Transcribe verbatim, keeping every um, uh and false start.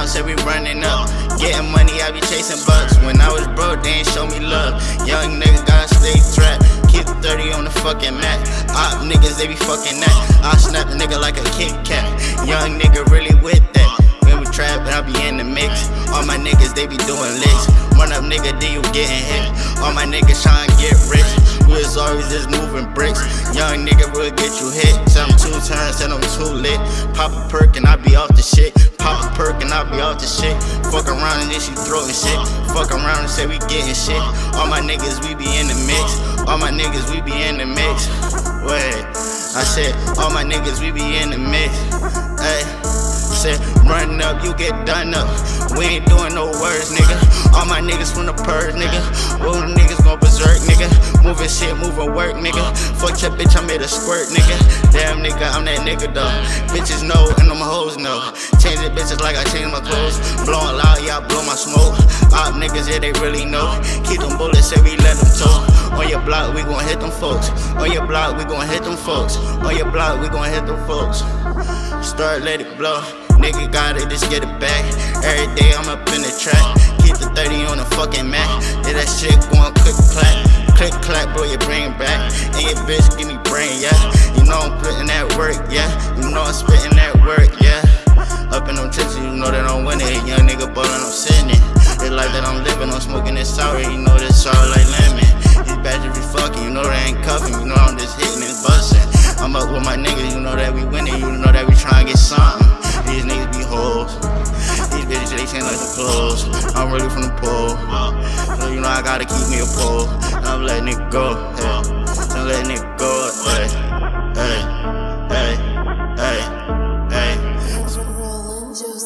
down, said we running up. Getting money, I be chasing bucks. When I was broke, they ain't show me love. Young nigga gotta stay trapped. Keep thirty on the fucking mat. Op niggas, they be fucking that. I snap a nigga like a Kit Kat. Young nigga really with that. When we trap, and I be in the mix. All my niggas, they be doing licks. Run up nigga, then you getting hit. All my niggas trying to get rich. We was always just moving bricks. Young nigga will get you hit. Tell them two turns, tell them too lit. Pop a perk and I be off the shit. Pop a perk and I be off the shit. Fuck around and then she throwing shit. Fuck around and say we getting shit. All my niggas, we be in the mix. All my niggas, we be in the mix. Wait, I said, all my niggas, we be in the mix. Hey, said, run up, you get done up. We ain't doing no words, nigga. All my niggas from the purge, nigga. All the niggas gon' berserk, nigga. Moving shit, moving work, nigga. Fuck your bitch, I made a squirt, nigga. Damn, nigga, I'm that nigga, though. Bitches know, and them hoes know. Changing bitches like I change my clothes. Blowing loud, yeah, I blow my smoke. Op niggas, yeah, they really know. Keep them bullets, say we let them tow. On your block, we gon' hit them folks. On your block, we gon' hit them folks. On your block, we gon' hit them folks. Start, let it blow. Nigga got it, just get it back. Every day I'm up in the track. Keep the thirty on the fucking mat. Yeah, that shit going click clack. Click clack, bro, your brain back. And your bitch give me brain, yeah. You know I'm putting that work, yeah. You know I'm spitting that work, yeah. Up in them trenches, you know that I'm winning. Young nigga ballin', I'm sitting it. The life that I'm living, I'm smoking this sour. You know this sour like lemon. These badges be fucking, you know they ain't cuffing. You know I'm just hitting and bustin'. I'm up with my niggas, you know that we winning. You know that we tryna get something. These niggas be hoes. These bitches, they change like the clothes. I'm really from the pole. So you know I gotta keep me a pole. I'm letting it go. Hey. I'm letting it go. Hey. Hey. Hey. Hey. Hey.